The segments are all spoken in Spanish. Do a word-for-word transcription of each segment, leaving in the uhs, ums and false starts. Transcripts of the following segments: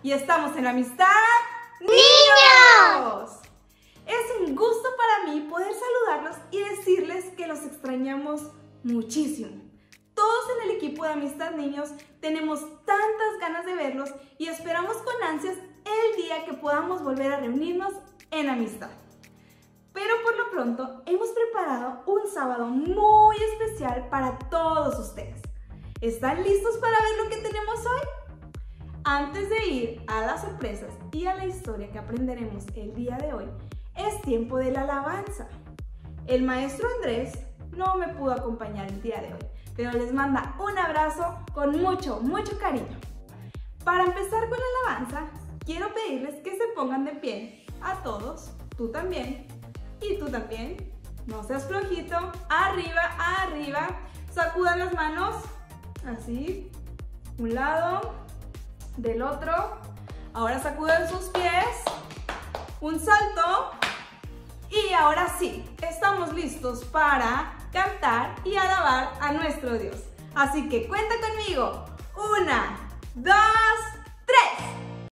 y estamos en la amistad Niños. Es un gusto para mí poder saludarlos y decirles que los extrañamos muchísimo. Todos en el equipo de Amistad Niños tenemos tantas ganas de verlos y esperamos con ansias el día que podamos volver a reunirnos en amistad. Pero por lo pronto hemos preparado un sábado muy especial para todos ustedes. ¿Están listos para ver lo que tenemos hoy? Antes de ir a las sorpresas y a la historia que aprenderemos el día de hoy, es tiempo de la alabanza. El maestro Andrés no me pudo acompañar el día de hoy, pero les manda un abrazo con mucho, mucho cariño. Para empezar con la alabanza, quiero pedirles que se pongan de pie a todos, tú también, y tú también. No seas flojito, arriba, arriba, sacudan las manos, así, un lado, del otro. Ahora sacudan sus pies, un salto, y ahora sí, estamos listos para cantar y alabar a nuestro Dios. Así que cuenta conmigo. Una, dos, tres.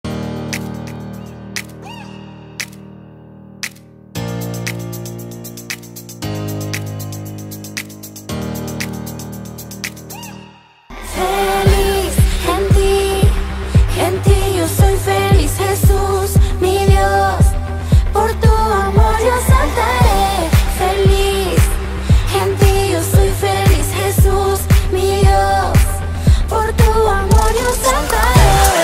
Feliz en ti, en ti yo soy feliz, Jesús, mi Dios, por tu amor yo saltaré. Feliz en ti yo soy feliz, Jesús, mi Dios, por tu amor yo saltaré.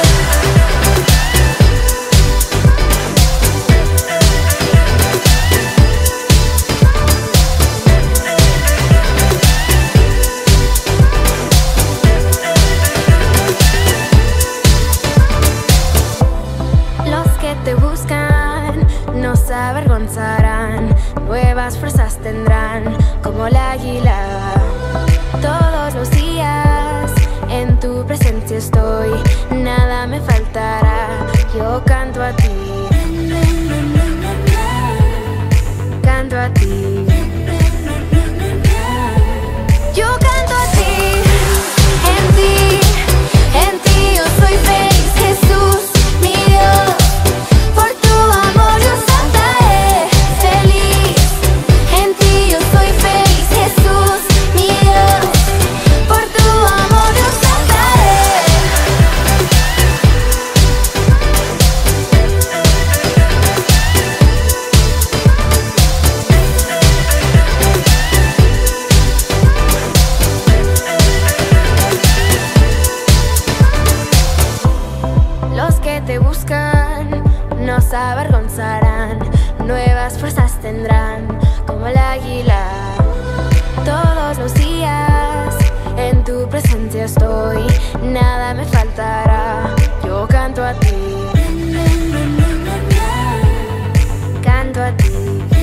Los que te buscan no se avergonzarán, nuevas fuerzas tendrán como el águila. Todos los días en tu presencia estoy, nada me faltará, yo canto a ti, canto a ti, yo canto a ti, en ti, en ti yo soy feliz, Jesús, mi Dios, por tu amor yo saltaré. Feliz, en ti yo soy feliz, Jesús, mi Dios, por tu amor yo saltaré. Los que te buscan no se avergonzarán, nuevas fuerzas tendrán como el águila. Todos los días en tu presencia estoy, nada me faltará, yo canto a ti, canto a ti,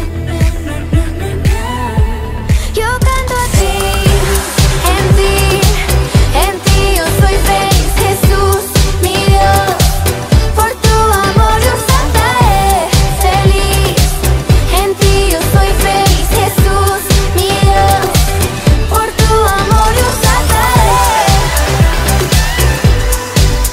yo canto a ti, en ti, en ti yo soy feliz, Jesús, mi Dios, por tu amor yo saltaré. Feliz, en ti yo soy feliz, Jesús, mi Dios, por tu amor yo saltaré.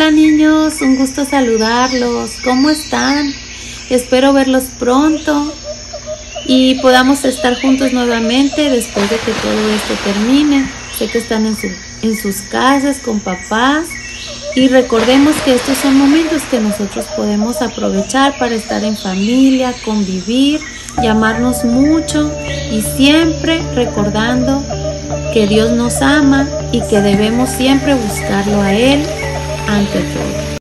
Hola niños, un gusto saludarlos. ¿Cómo están? Espero verlos pronto y podamos estar juntos nuevamente después de que todo esto termine. Sé que están en, su, en sus casas con papás y recordemos que estos son momentos que nosotros podemos aprovechar para estar en familia, convivir, llamarnos mucho y siempre recordando que Dios nos ama y que debemos siempre buscarlo a Él ante todo.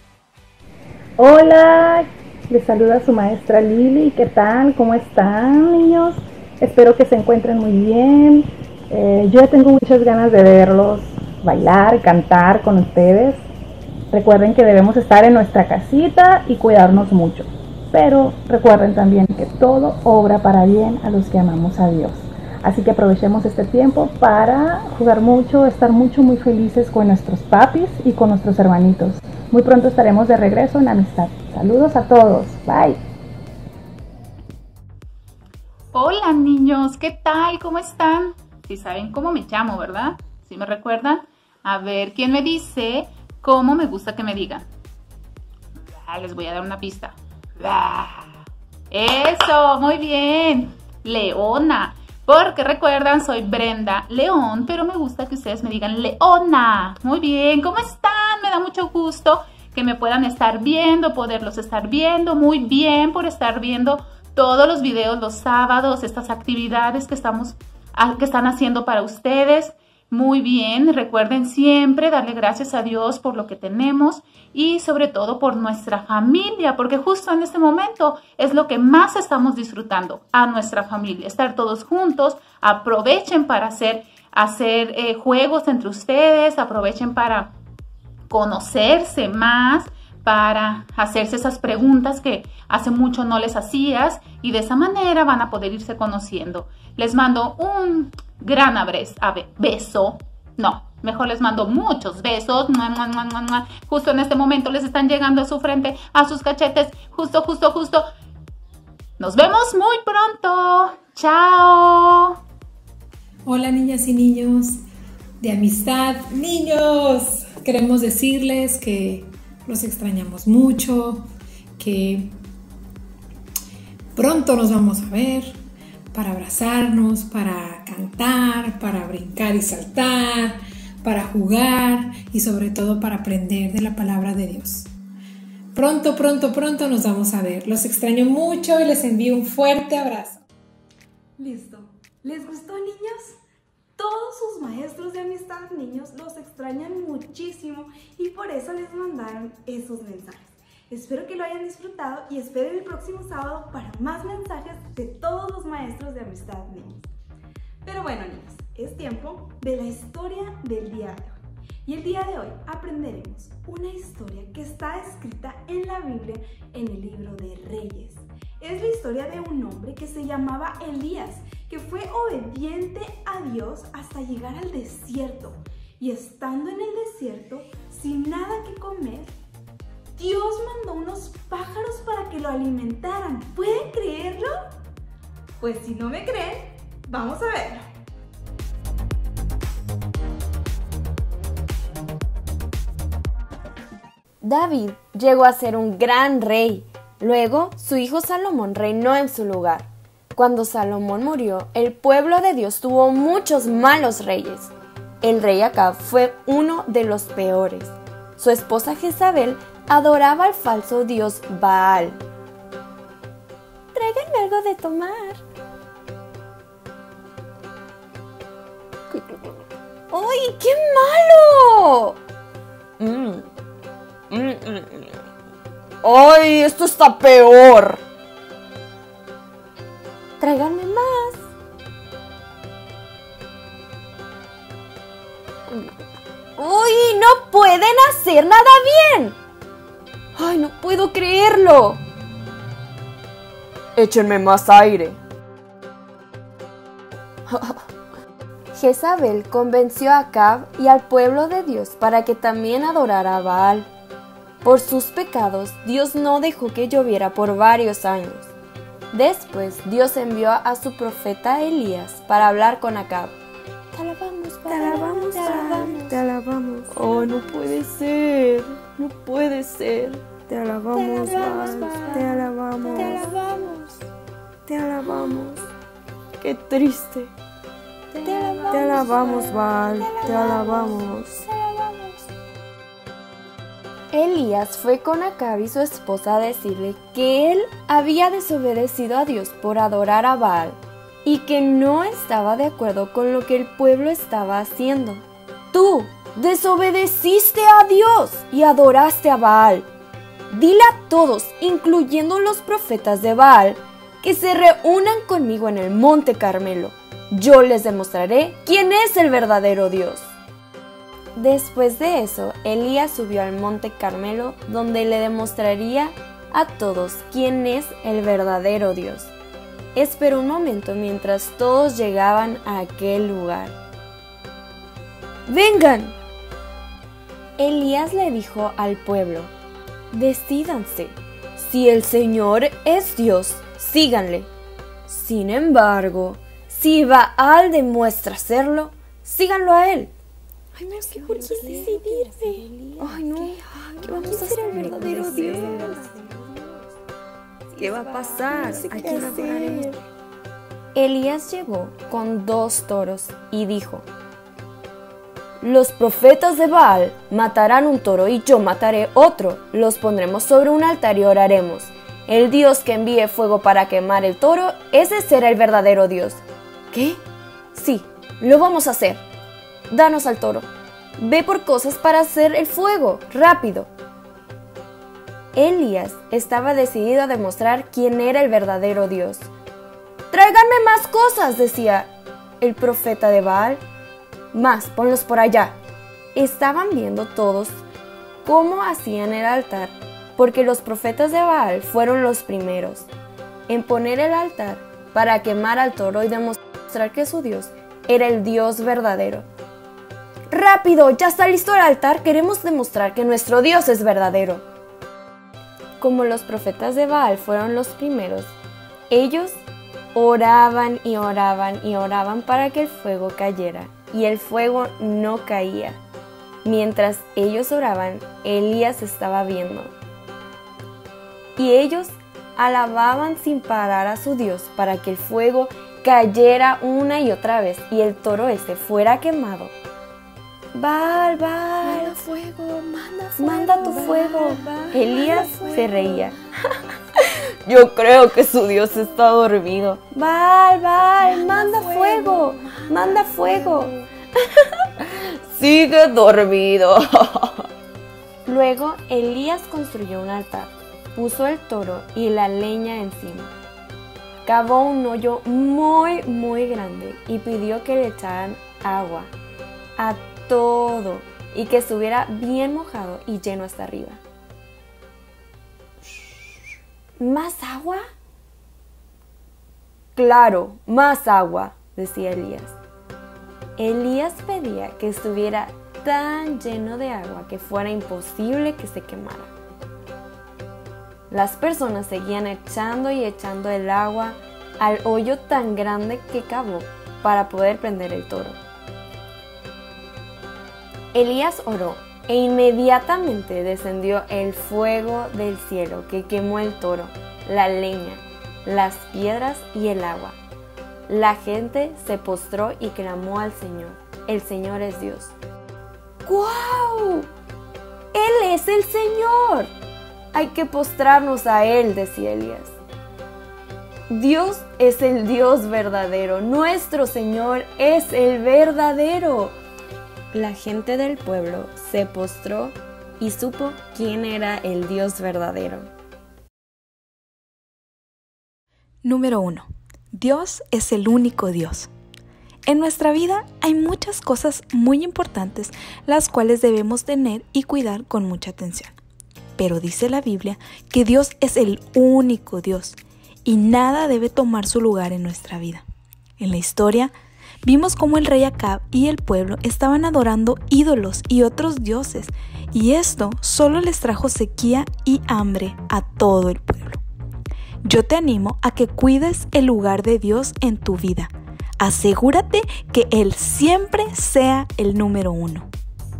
Hola, les saluda su maestra Lili. ¿Qué tal? ¿Cómo están, niños? Espero que se encuentren muy bien. Eh, yo ya tengo muchas ganas de verlos bailar, cantar con ustedes. Recuerden que debemos estar en nuestra casita y cuidarnos mucho. Pero recuerden también que todo obra para bien a los que amamos a Dios. Así que aprovechemos este tiempo para jugar mucho, estar mucho, muy felices con nuestros papis y con nuestros hermanitos. Muy pronto estaremos de regreso en amistad. Saludos a todos. Bye. Hola niños, ¿qué tal? ¿Cómo están? Si saben cómo me llamo, ¿verdad? ¿Sí me recuerdan? A ver, ¿quién me dice cómo me gusta que me digan? Ah, les voy a dar una pista. Ah, eso, muy bien. Leona. Porque recuerdan, soy Brenda León, pero me gusta que ustedes me digan Leona. Muy bien, ¿cómo están? Me da mucho gusto que me puedan estar viendo, poderlos estar viendo. Muy bien por estar viendo todos los videos los sábados, estas actividades que, estamos, que están haciendo para ustedes. Muy bien, recuerden siempre darle gracias a Dios por lo que tenemos y sobre todo por nuestra familia, porque justo en este momento es lo que más estamos disfrutando, a nuestra familia, estar todos juntos. Aprovechen para hacer, hacer eh, juegos entre ustedes, aprovechen para conocerse más, para hacerse esas preguntas que hace mucho no les hacías y de esa manera van a poder irse conociendo. Les mando un gran beso, no, mejor les mando muchos besos. Justo en este momento les están llegando a su frente, a sus cachetes, justo, justo, justo. Nos vemos muy pronto. Chao. Hola niñas y niños de amistad. Niños, queremos decirles que los extrañamos mucho, que pronto nos vamos a ver para abrazarnos, para cantar, para brincar y saltar, para jugar y sobre todo para aprender de la palabra de Dios. Pronto, pronto, pronto nos vamos a ver. Los extraño mucho y les envío un fuerte abrazo. Listo. ¿Les gustó, niños? Todos sus maestros de amistad, niños, los extrañan muchísimo y por eso les mandaron esos mensajes. Espero que lo hayan disfrutado y esperen el próximo sábado para más mensajes de todos los maestros de amistad, niños. Pero bueno, niños, es tiempo de la historia del día de hoy. Y el día de hoy aprenderemos una historia que está escrita en la Biblia en el libro de Reyes. Es la historia de un hombre que se llamaba Elías, que fue obediente a Dios hasta llegar al desierto. Y estando en el desierto, sin nada que comer, Dios mandó unos pájaros para que lo alimentaran. ¿Pueden creerlo? Pues si no me creen, vamos a verlo. David llegó a ser un gran rey. Luego, su hijo Salomón reinó en su lugar. Cuando Salomón murió, el pueblo de Dios tuvo muchos malos reyes. El rey Acab fue uno de los peores. Su esposa Jezabel adoraba al falso dios Baal. Tráiganme algo de tomar. ¡Ay, qué malo! Mm. Mm, mm, mm. ¡Ay, esto está peor! Tráiganme más. ¡Uy! ¡No pueden hacer nada bien! ¡Ay, no puedo creerlo! Échenme más aire. Jezabel convenció a Acab y al pueblo de Dios para que también adorara a Baal. Por sus pecados, Dios no dejó que lloviera por varios años. Después, Dios envió a su profeta Elías para hablar con Acab. Te alabamos, Te alabamos, te Baal, alabamos. te alabamos. Oh, no puede ser, no puede ser. Te alabamos, Te alabamos, Baal, Baal. te alabamos. Te alabamos. Te alabamos. Qué triste. Te alabamos, Baal, te alabamos. Elías fue con Acab y su esposa a decirle que él había desobedecido a Dios por adorar a Baal y que no estaba de acuerdo con lo que el pueblo estaba haciendo. Tú desobedeciste a Dios y adoraste a Baal. Dile a todos, incluyendo los profetas de Baal, que se reúnan conmigo en el Monte Carmelo. Yo les demostraré quién es el verdadero Dios. Después de eso, Elías subió al Monte Carmelo, donde le demostraría a todos quién es el verdadero Dios. Esperó un momento mientras todos llegaban a aquel lugar. ¡Vengan! Elías le dijo al pueblo: decídanse. Si el Señor es Dios, síganle. Sin embargo, si Baal demuestra serlo, síganlo a él. Ay, no, ¿qué por qué decidirme? Ay, no, ¿qué vamos a hacer el verdadero Dios? ¿Qué va a pasar? ¿A quién adoraremos? Elías llegó con dos toros y dijo: los profetas de Baal matarán un toro y yo mataré otro. Los pondremos sobre un altar y oraremos. El Dios que envíe fuego para quemar el toro, ese será el verdadero Dios. ¿Qué? Sí, lo vamos a hacer. Danos al toro. Ve por cosas para hacer el fuego, rápido. Elías estaba decidido a demostrar quién era el verdadero Dios. ¡Tráiganme más cosas!, decía el profeta de Baal. Más, ponlos por allá. Estaban viendo todos cómo hacían el altar, porque los profetas de Baal fueron los primeros en poner el altar para quemar al toro y demostrar que su Dios era el Dios verdadero. ¡Rápido! ¡Ya está listo el altar! Queremos demostrar que nuestro Dios es verdadero. Como los profetas de Baal fueron los primeros, ellos oraban y oraban y oraban para que el fuego cayera, y el fuego no caía. Mientras ellos oraban, Elías estaba viendo. Y ellos alababan sin parar a su Dios para que el fuego cayera una y otra vez y el toro ese fuera quemado. Baal, Baal, Manda fuego, manda fuego. manda tu fuego. Baal, Elías manda fuego. se reía. Yo creo que su Dios está dormido. Baal, Baal, manda, Manda fuego, fuego, manda fuego. Sigue dormido. Luego Elías construyó un altar, puso el toro y la leña encima. Cavó un hoyo muy, muy grande y pidió que le echaran agua a todo y que estuviera bien mojado y lleno hasta arriba. ¿Más agua? Claro, más agua, decía Elías. Elías pedía que estuviera tan lleno de agua que fuera imposible que se quemara. Las personas seguían echando y echando el agua al hoyo tan grande que cavó para poder prender el toro. Elías oró e inmediatamente descendió el fuego del cielo que quemó el toro, la leña, las piedras y el agua. La gente se postró y clamó al Señor. El Señor es Dios. ¡Guau! ¡Él es el Señor! Hay que postrarnos a Él, decía Elías. Dios es el Dios verdadero. Nuestro Señor es el verdadero. La gente del pueblo se postró y supo quién era el Dios verdadero. Número uno. Dios es el único Dios. En nuestra vida hay muchas cosas muy importantes las cuales debemos tener y cuidar con mucha atención. Pero dice la Biblia que Dios es el único Dios y nada debe tomar su lugar en nuestra vida. En la historia vimos cómo el rey Acab y el pueblo estaban adorando ídolos y otros dioses, y esto solo les trajo sequía y hambre a todo el pueblo. Yo te animo a que cuides el lugar de Dios en tu vida, Asegúrate que Él siempre sea el número uno.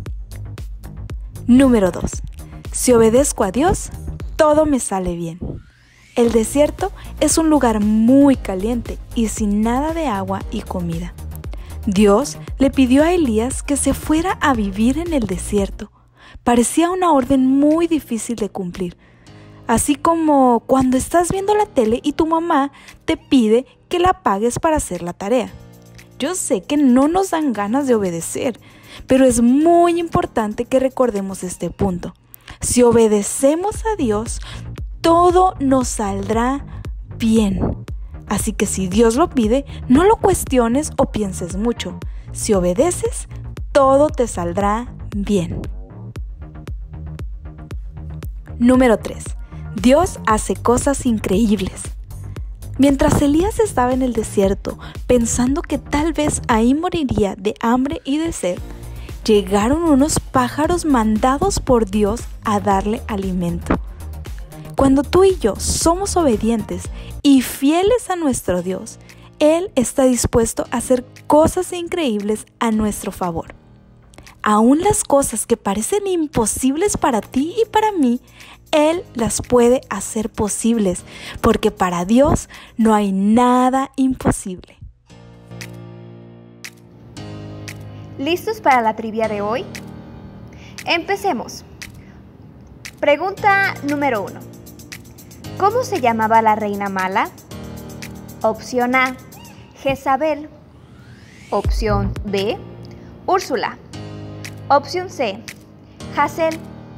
Número dos. Si obedezco a Dios, todo me sale bien. El desierto es un lugar muy caliente y sin nada de agua y comida. Dios le pidió a Elías que se fuera a vivir en el desierto. Parecía una orden muy difícil de cumplir. Así como cuando estás viendo la tele y tu mamá te pide que la apagues para hacer la tarea. Yo sé que no nos dan ganas de obedecer, pero es muy importante que recordemos este punto. Si obedecemos a Dios, todo nos saldrá bien. Así que si Dios lo pide, no lo cuestiones o pienses mucho. Si obedeces, todo te saldrá bien. Número tres. Dios hace cosas increíbles. Mientras Elías estaba en el desierto, pensando que tal vez ahí moriría de hambre y de sed, llegaron unos pájaros mandados por Dios a darle alimento. Cuando tú y yo somos obedientes y fieles a nuestro Dios, Él está dispuesto a hacer cosas increíbles a nuestro favor. Aún las cosas que parecen imposibles para ti y para mí, Él las puede hacer posibles, porque para Dios no hay nada imposible. ¿Listos para la trivia de hoy? Empecemos. Pregunta número uno. ¿Cómo se llamaba la reina mala? Opción A, Jezabel. Opción B, Úrsula. Opción C, Hazael.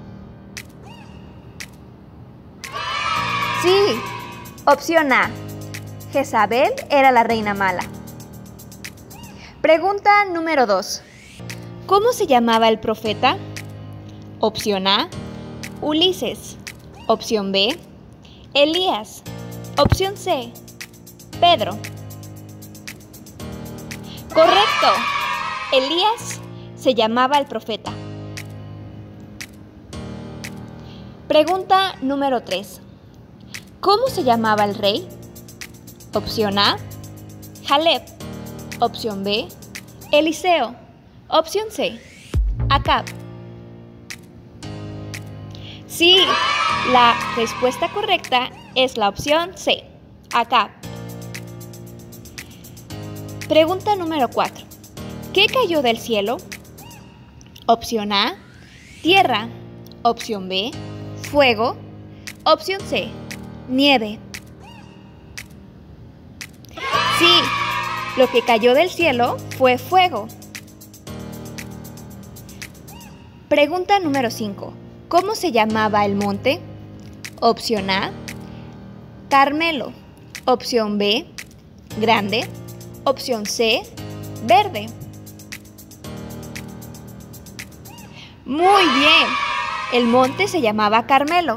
Sí, opción A, Jezabel era la reina mala. Pregunta número dos. ¿Cómo se llamaba el profeta? Opción A, Ulises. Opción B, Elías. Opción C, Pedro. Correcto, Elías se llamaba el profeta. Pregunta número tres. ¿Cómo se llamaba el rey? Opción A, Jaleb. Opción B, Eliseo. Opción C, Acab. Sí, la respuesta correcta es la opción C, Acab. Pregunta número cuatro. ¿Qué cayó del cielo? Opción A, tierra. Opción B, fuego. Opción C, nieve. Sí, lo que cayó del cielo fue fuego. Pregunta número cinco. ¿Cómo se llamaba el monte? Opción A, Carmelo. Opción B, grande. Opción C, verde. Muy bien, el monte se llamaba Carmelo.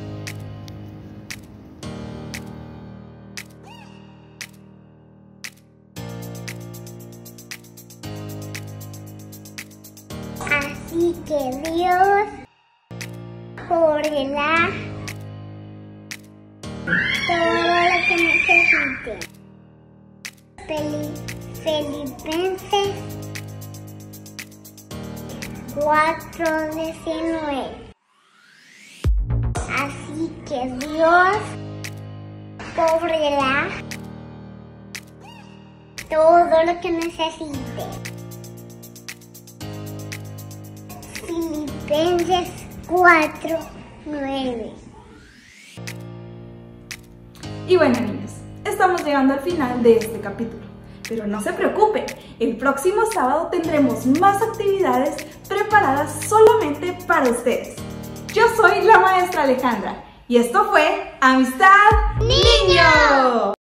Así que Dios proveerá todo lo que necesite. Filipenses cuatro diecinueve. Así que Dios proveerá todo lo que necesite. Filipenses cuatro nueve. Y bueno, niños, estamos llegando al final de este capítulo. Pero no se preocupen, el próximo sábado tendremos más actividades preparadas solamente para ustedes. Yo soy la maestra Alejandra y esto fue Amistad Niño.